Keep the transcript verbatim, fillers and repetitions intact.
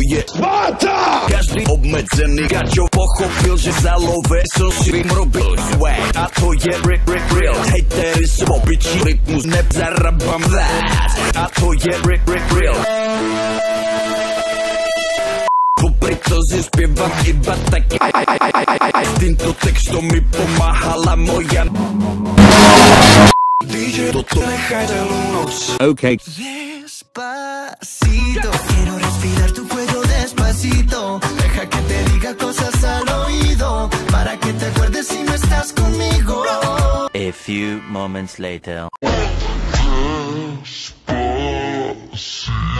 je Sparta! Každý obmedzený gačo pochopil, že za love som si robil swag. A to je rip, rip, real. Hejtery sú obyčí, rytmus nezarabám vás. A to je rip, rip, real. Popri to si spievam iba tak. S týmto textom mi pomáhala moja dý džej, toto nechaj celú noc. Okay. Despacito, quiero respirar tu cuello despacito. Deja que te diga cosas al oído, para que te acuerdes si no estás conmigo. A few moments later. Despacito.